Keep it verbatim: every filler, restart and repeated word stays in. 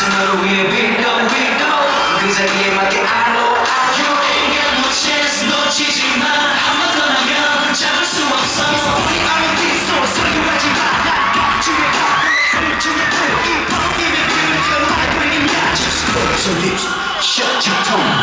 너를 위해 we go we go 그 자리에 맞게 I know I you ain't got no chance 놓치지 마 한 번 떠나면 잡을 수 없어 우리 아무 기소 설교하지 마 난 중에 가 중에 이 펑이면 그걸 알고 있냐 Just close your lips shut your tongue